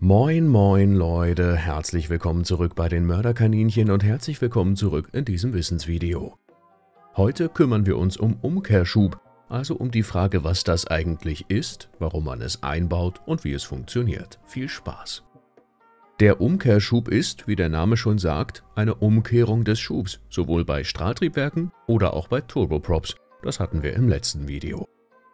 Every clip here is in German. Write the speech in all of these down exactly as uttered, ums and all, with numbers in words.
Moin moin Leute, herzlich willkommen zurück bei den Mörderkaninchen und herzlich willkommen zurück in diesem Wissensvideo. Heute kümmern wir uns um Umkehrschub, also um die Frage, was das eigentlich ist, warum man es einbaut und wie es funktioniert. Viel Spaß! Der Umkehrschub ist, wie der Name schon sagt, eine Umkehrung des Schubs, sowohl bei Strahltriebwerken oder auch bei Turboprops. Das hatten wir im letzten Video.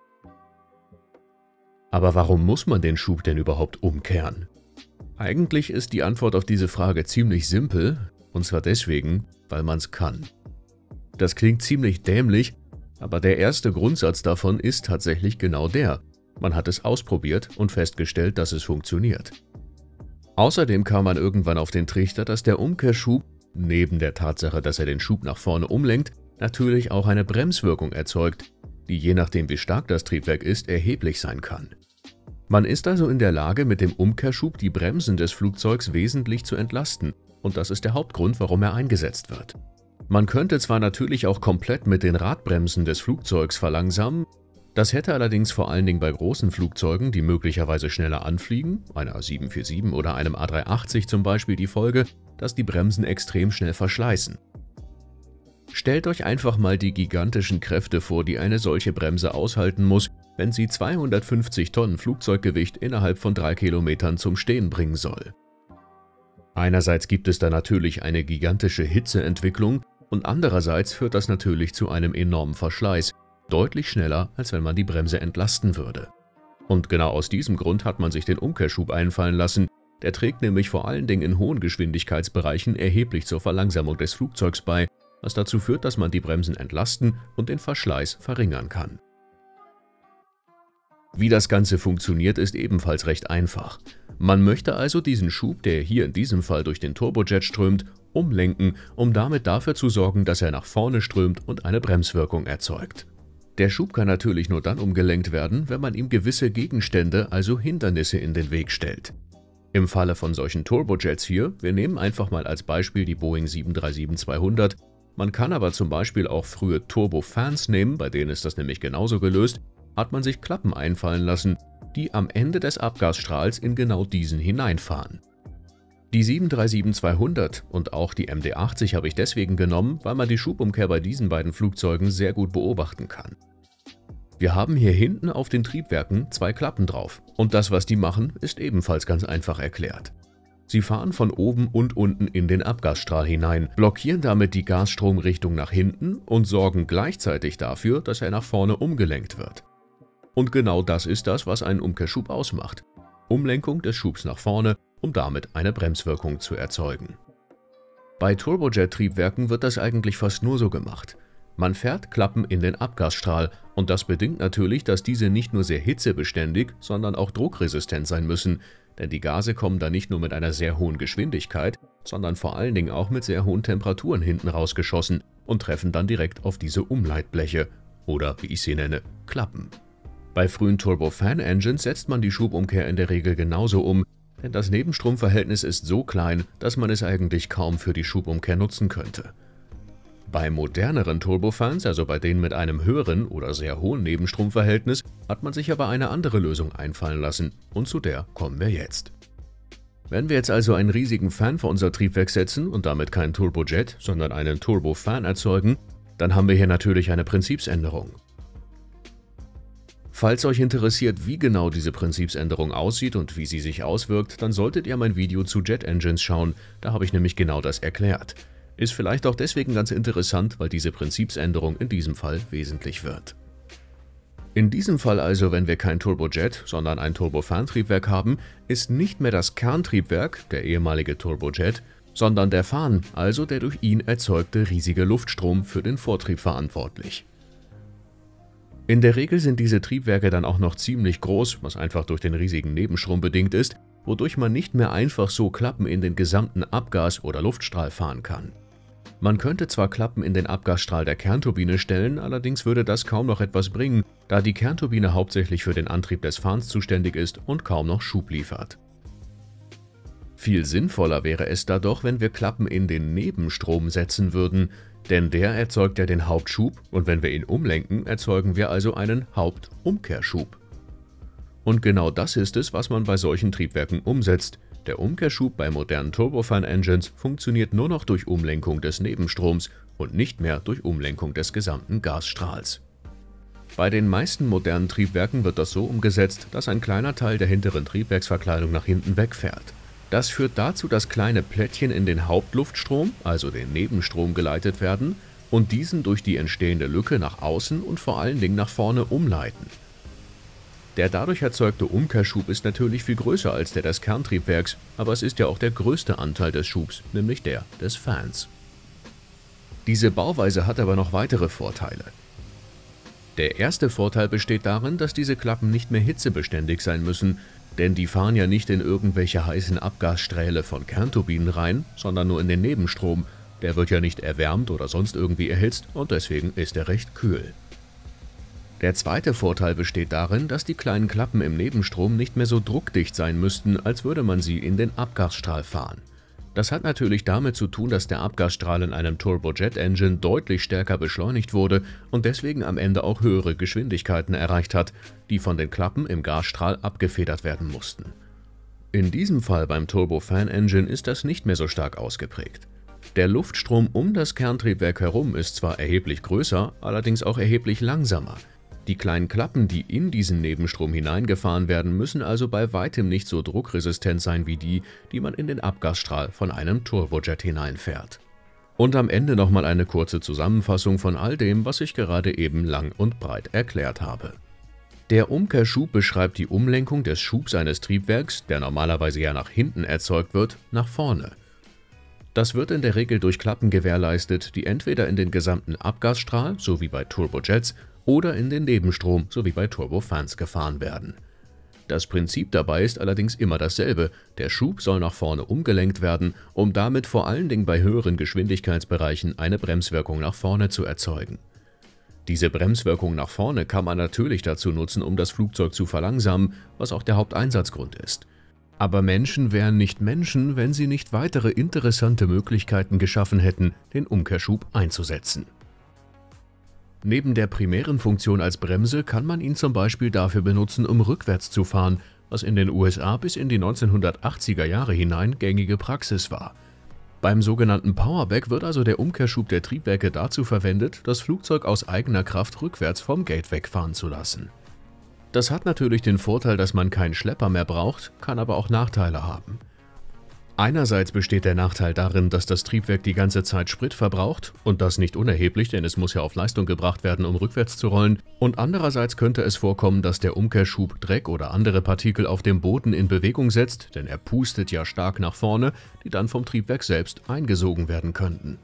Aber warum muss man den Schub denn überhaupt umkehren? Eigentlich ist die Antwort auf diese Frage ziemlich simpel, und zwar deswegen, weil man es kann. Das klingt ziemlich dämlich, aber der erste Grundsatz davon ist tatsächlich genau der. Man hat es ausprobiert und festgestellt, dass es funktioniert. Außerdem kam man irgendwann auf den Trichter, dass der Umkehrschub, neben der Tatsache, dass er den Schub nach vorne umlenkt, natürlich auch eine Bremswirkung erzeugt, die je nachdem wie stark das Triebwerk ist, erheblich sein kann. Man ist also in der Lage, mit dem Umkehrschub die Bremsen des Flugzeugs wesentlich zu entlasten, und das ist der Hauptgrund, warum er eingesetzt wird. Man könnte zwar natürlich auch komplett mit den Radbremsen des Flugzeugs verlangsamen, das hätte allerdings vor allen Dingen bei großen Flugzeugen, die möglicherweise schneller anfliegen, einer sieben vier sieben oder einem A drei achtzig zum Beispiel, die Folge, dass die Bremsen extrem schnell verschleißen. Stellt euch einfach mal die gigantischen Kräfte vor, die eine solche Bremse aushalten muss, wenn sie zweihundertfünfzig Tonnen Flugzeuggewicht innerhalb von drei Kilometern zum Stehen bringen soll. Einerseits gibt es da natürlich eine gigantische Hitzeentwicklung und andererseits führt das natürlich zu einem enormen Verschleiß, deutlich schneller, als wenn man die Bremse entlasten würde. Und genau aus diesem Grund hat man sich den Umkehrschub einfallen lassen, der trägt nämlich vor allen Dingen in hohen Geschwindigkeitsbereichen erheblich zur Verlangsamung des Flugzeugs bei, was dazu führt, dass man die Bremsen entlasten und den Verschleiß verringern kann. Wie das Ganze funktioniert, ist ebenfalls recht einfach. Man möchte also diesen Schub, der hier in diesem Fall durch den Turbojet strömt, umlenken, um damit dafür zu sorgen, dass er nach vorne strömt und eine Bremswirkung erzeugt. Der Schub kann natürlich nur dann umgelenkt werden, wenn man ihm gewisse Gegenstände, also Hindernisse, in den Weg stellt. Im Falle von solchen Turbojets hier, wir nehmen einfach mal als Beispiel die Boeing sieben drei sieben zweihundert, man kann aber zum Beispiel auch frühe Turbofans nehmen, bei denen ist das nämlich genauso gelöst, hat man sich Klappen einfallen lassen, die am Ende des Abgasstrahls in genau diesen hineinfahren. Die sieben drei sieben zweihundert und auch die M D achtzig habe ich deswegen genommen, weil man die Schubumkehr bei diesen beiden Flugzeugen sehr gut beobachten kann. Wir haben hier hinten auf den Triebwerken zwei Klappen drauf und das, was die machen, ist ebenfalls ganz einfach erklärt. Sie fahren von oben und unten in den Abgasstrahl hinein, blockieren damit die Gasstromrichtung nach hinten und sorgen gleichzeitig dafür, dass er nach vorne umgelenkt wird. Und genau das ist das, was einen Umkehrschub ausmacht. Umlenkung des Schubs nach vorne, um damit eine Bremswirkung zu erzeugen. Bei Turbojet-Triebwerken wird das eigentlich fast nur so gemacht. Man fährt Klappen in den Abgasstrahl und das bedingt natürlich, dass diese nicht nur sehr hitzebeständig, sondern auch druckresistent sein müssen, denn die Gase kommen da nicht nur mit einer sehr hohen Geschwindigkeit, sondern vor allen Dingen auch mit sehr hohen Temperaturen hinten rausgeschossen und treffen dann direkt auf diese Umleitbleche oder, wie ich sie nenne, Klappen. Bei frühen Turbofan-Engines setzt man die Schubumkehr in der Regel genauso um, denn das Nebenstromverhältnis ist so klein, dass man es eigentlich kaum für die Schubumkehr nutzen könnte. Bei moderneren Turbofans, also bei denen mit einem höheren oder sehr hohen Nebenstromverhältnis, hat man sich aber eine andere Lösung einfallen lassen und zu der kommen wir jetzt. Wenn wir jetzt also einen riesigen Fan vor unser Triebwerk setzen und damit keinen Turbojet, sondern einen Turbofan erzeugen, dann haben wir hier natürlich eine Prinzipsänderung. Falls euch interessiert, wie genau diese Prinzipsänderung aussieht und wie sie sich auswirkt, dann solltet ihr mein Video zu Jet Engines schauen, da habe ich nämlich genau das erklärt. Ist vielleicht auch deswegen ganz interessant, weil diese Prinzipsänderung in diesem Fall wesentlich wird. In diesem Fall also, wenn wir kein Turbojet, sondern ein Turbofan-Triebwerk haben, ist nicht mehr das Kerntriebwerk, der ehemalige Turbojet, sondern der Fan, also der durch ihn erzeugte riesige Luftstrom, für den Vortrieb verantwortlich. In der Regel sind diese Triebwerke dann auch noch ziemlich groß, was einfach durch den riesigen Nebenstrom bedingt ist, wodurch man nicht mehr einfach so Klappen in den gesamten Abgas- oder Luftstrahl fahren kann. Man könnte zwar Klappen in den Abgasstrahl der Kernturbine stellen, allerdings würde das kaum noch etwas bringen, da die Kernturbine hauptsächlich für den Antrieb des Fans zuständig ist und kaum noch Schub liefert. Viel sinnvoller wäre es da doch, wenn wir Klappen in den Nebenstrom setzen würden, denn der erzeugt ja den Hauptschub und wenn wir ihn umlenken, erzeugen wir also einen Hauptumkehrschub. Und genau das ist es, was man bei solchen Triebwerken umsetzt. Der Umkehrschub bei modernen Turbofan-Engines funktioniert nur noch durch Umlenkung des Nebenstroms und nicht mehr durch Umlenkung des gesamten Gasstrahls. Bei den meisten modernen Triebwerken wird das so umgesetzt, dass ein kleiner Teil der hinteren Triebwerksverkleidung nach hinten wegfährt. Das führt dazu, dass kleine Plättchen in den Hauptluftstrom, also den Nebenstrom, geleitet werden und diesen durch die entstehende Lücke nach außen und vor allen Dingen nach vorne umleiten. Der dadurch erzeugte Umkehrschub ist natürlich viel größer als der des Kerntriebwerks, aber es ist ja auch der größte Anteil des Schubs, nämlich der des Fans. Diese Bauweise hat aber noch weitere Vorteile. Der erste Vorteil besteht darin, dass diese Klappen nicht mehr hitzebeständig sein müssen, denn die fahren ja nicht in irgendwelche heißen Abgassträhle von Kernturbinen rein, sondern nur in den Nebenstrom. Der wird ja nicht erwärmt oder sonst irgendwie erhitzt und deswegen ist er recht kühl. Der zweite Vorteil besteht darin, dass die kleinen Klappen im Nebenstrom nicht mehr so druckdicht sein müssten, als würde man sie in den Abgasstrahl fahren. Das hat natürlich damit zu tun, dass der Abgasstrahl in einem Turbojet-Engine deutlich stärker beschleunigt wurde und deswegen am Ende auch höhere Geschwindigkeiten erreicht hat, die von den Klappen im Gasstrahl abgefedert werden mussten. In diesem Fall beim Turbofan-Engine ist das nicht mehr so stark ausgeprägt. Der Luftstrom um das Kerntriebwerk herum ist zwar erheblich größer, allerdings auch erheblich langsamer. Die kleinen Klappen, die in diesen Nebenstrom hineingefahren werden, müssen also bei weitem nicht so druckresistent sein wie die, die man in den Abgasstrahl von einem Turbojet hineinfährt. Und am Ende nochmal eine kurze Zusammenfassung von all dem, was ich gerade eben lang und breit erklärt habe. Der Umkehrschub beschreibt die Umlenkung des Schubs eines Triebwerks, der normalerweise ja nach hinten erzeugt wird, nach vorne. Das wird in der Regel durch Klappen gewährleistet, die entweder in den gesamten Abgasstrahl, so wie bei Turbojets, oder in den Nebenstrom, so wie bei Turbofans, gefahren werden. Das Prinzip dabei ist allerdings immer dasselbe: Der Schub soll nach vorne umgelenkt werden, um damit vor allen Dingen bei höheren Geschwindigkeitsbereichen eine Bremswirkung nach vorne zu erzeugen. Diese Bremswirkung nach vorne kann man natürlich dazu nutzen, um das Flugzeug zu verlangsamen, was auch der Haupteinsatzgrund ist. Aber Menschen wären nicht Menschen, wenn sie nicht weitere interessante Möglichkeiten geschaffen hätten, den Umkehrschub einzusetzen. Neben der primären Funktion als Bremse kann man ihn zum Beispiel dafür benutzen, um rückwärts zu fahren, was in den U S A bis in die neunzehnhundertachtziger Jahre hinein gängige Praxis war. Beim sogenannten Powerback wird also der Umkehrschub der Triebwerke dazu verwendet, das Flugzeug aus eigener Kraft rückwärts vom Gate wegfahren zu lassen. Das hat natürlich den Vorteil, dass man keinen Schlepper mehr braucht, kann aber auch Nachteile haben. Einerseits besteht der Nachteil darin, dass das Triebwerk die ganze Zeit Sprit verbraucht, und das nicht unerheblich, denn es muss ja auf Leistung gebracht werden, um rückwärts zu rollen, und andererseits könnte es vorkommen, dass der Umkehrschub Dreck oder andere Partikel auf dem Boden in Bewegung setzt, denn er pustet ja stark nach vorne, die dann vom Triebwerk selbst eingesogen werden könnten.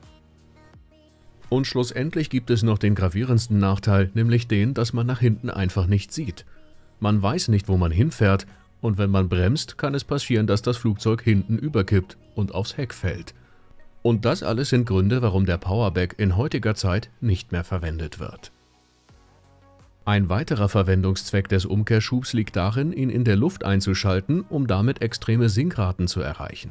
Und schlussendlich gibt es noch den gravierendsten Nachteil, nämlich den, dass man nach hinten einfach nicht sieht. Man weiß nicht, wo man hinfährt, und wenn man bremst, kann es passieren, dass das Flugzeug hinten überkippt und aufs Heck fällt. Und das alles sind Gründe, warum der Powerback in heutiger Zeit nicht mehr verwendet wird. Ein weiterer Verwendungszweck des Umkehrschubs liegt darin, ihn in der Luft einzuschalten, um damit extreme Sinkraten zu erreichen.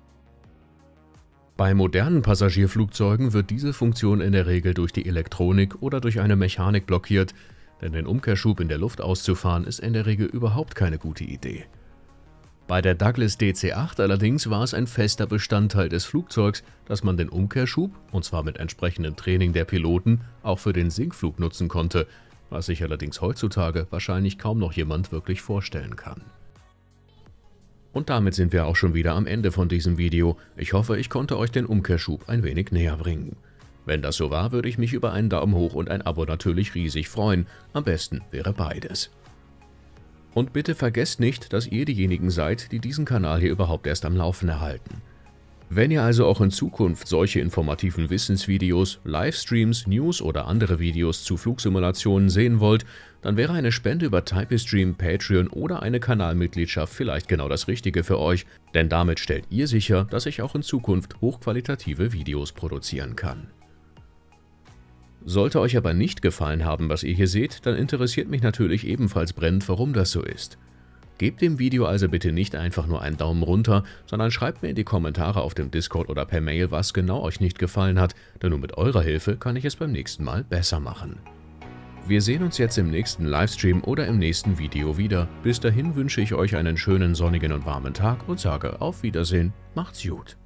Bei modernen Passagierflugzeugen wird diese Funktion in der Regel durch die Elektronik oder durch eine Mechanik blockiert, denn den Umkehrschub in der Luft auszufahren ist in der Regel überhaupt keine gute Idee. Bei der Douglas D C acht allerdings war es ein fester Bestandteil des Flugzeugs, dass man den Umkehrschub, und zwar mit entsprechendem Training der Piloten, auch für den Sinkflug nutzen konnte, was sich allerdings heutzutage wahrscheinlich kaum noch jemand wirklich vorstellen kann. Und damit sind wir auch schon wieder am Ende von diesem Video. Ich hoffe, ich konnte euch den Umkehrschub ein wenig näher bringen. Wenn das so war, würde ich mich über einen Daumen hoch und ein Abo natürlich riesig freuen. Am besten wäre beides. Und bitte vergesst nicht, dass ihr diejenigen seid, die diesen Kanal hier überhaupt erst am Laufen erhalten. Wenn ihr also auch in Zukunft solche informativen Wissensvideos, Livestreams, News oder andere Videos zu Flugsimulationen sehen wollt, dann wäre eine Spende über Typestream, Patreon oder eine Kanalmitgliedschaft vielleicht genau das Richtige für euch, denn damit stellt ihr sicher, dass ich auch in Zukunft hochqualitative Videos produzieren kann. Sollte euch aber nicht gefallen haben, was ihr hier seht, dann interessiert mich natürlich ebenfalls brennend, warum das so ist. Gebt dem Video also bitte nicht einfach nur einen Daumen runter, sondern schreibt mir in die Kommentare auf dem Discord oder per Mail, was genau euch nicht gefallen hat, denn nur mit eurer Hilfe kann ich es beim nächsten Mal besser machen. Wir sehen uns jetzt im nächsten Livestream oder im nächsten Video wieder. Bis dahin wünsche ich euch einen schönen sonnigen und warmen Tag und sage auf Wiedersehen. Macht's gut.